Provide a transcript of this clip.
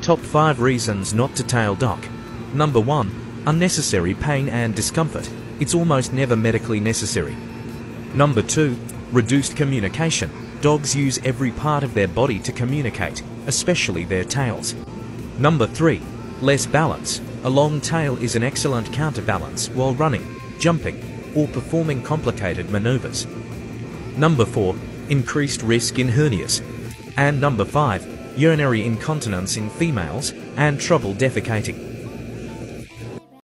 Top 5 reasons not to tail dog. Number 1. Unnecessary pain and discomfort. It's almost never medically necessary. Number 2. Reduced communication. Dogs use every part of their body to communicate, especially their tails. Number 3. Less balance. A long tail is an excellent counterbalance while running, jumping, or performing complicated maneuvers. Number 4. Increased risk in hernias. And number 5. Urinary incontinence in females and trouble defecating.